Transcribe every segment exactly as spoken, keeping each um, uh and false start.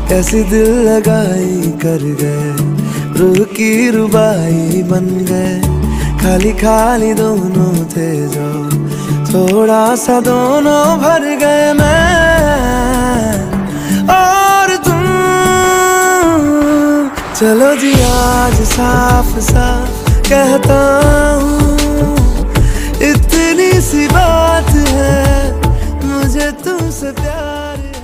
कैसी दिल लगाई कर गए, रूह की रुबाई बन गए। खाली खाली दोनों थे जो थोड़ा सा दोनों भर गए, मैं और तुम। चलो जी आज साफ साफ कहता हूँ, इतनी सी बात है, मुझे तुमसे प्यार है।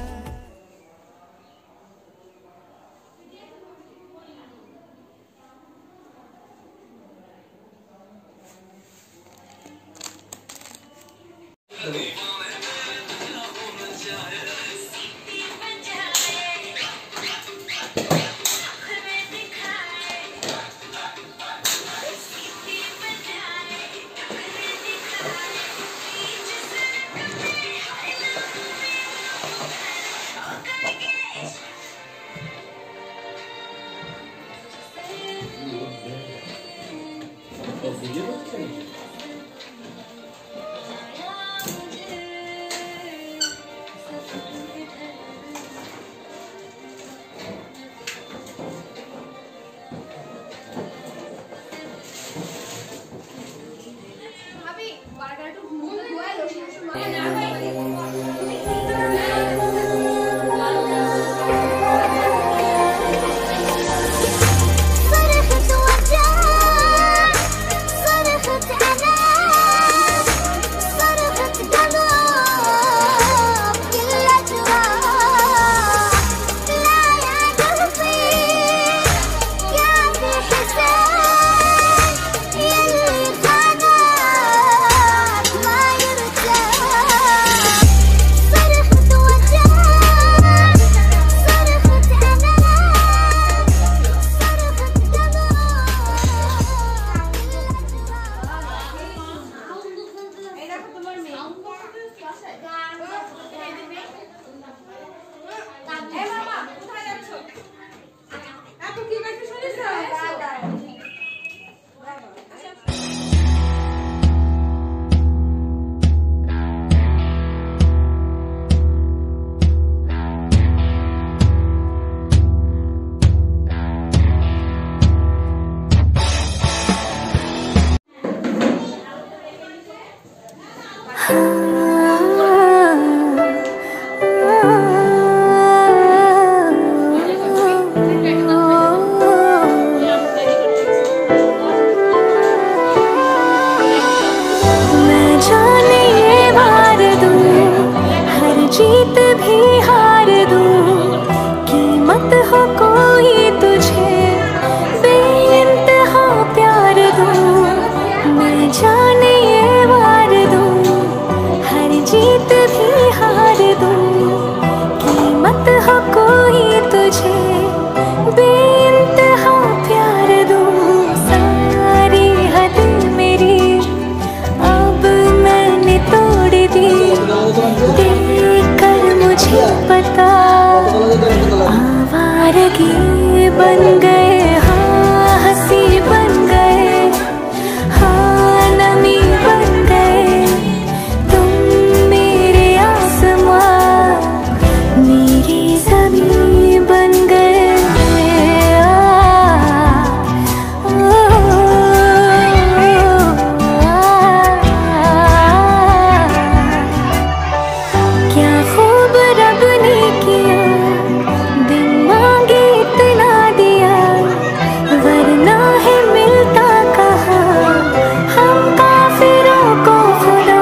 जीत भी हार दूं, कीमत हो कोई तुझे बेइंतहा प्यार दूं। मैं जाने ये वार दूं, हर जीत भी हार दूं, कीमत हो कोई तुझे बेइंतहा प्यार दूं। सारी हद मेरी अब मैंने तोड़ दी, मुझे पता आवारगी बन गए, हाँ हंसी बन गए, हाँ नमी बन गए। तुम मेरे आसमां मेरी ज़मीं बन गए। क्या खूब रब ने किया, बिन मांगे इतना दिया, वरना है मिलता कहाँ हम काफिरों को खुदा।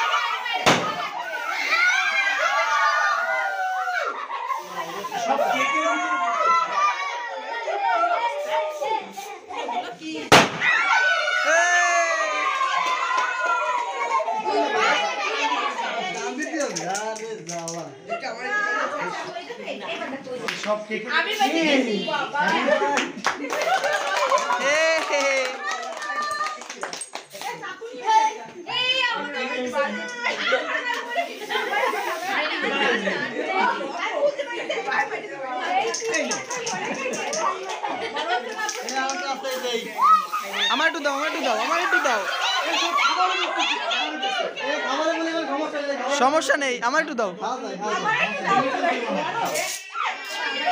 আমার একটু দাও, আমার একটু দাও, আমার একটু দাও। সমস্যা নেই, আমার একটু দাও।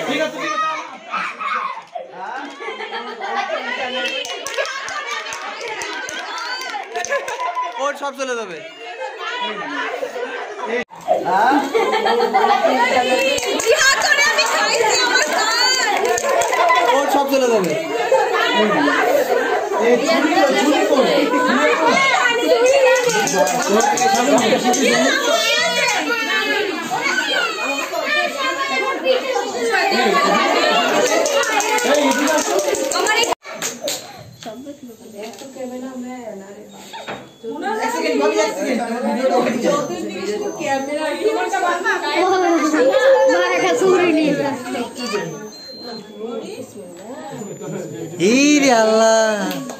ঠিক আছে ঠিক আছে ওর সব চলে যাবে ওর সব চলে যাবে Ih, Allah.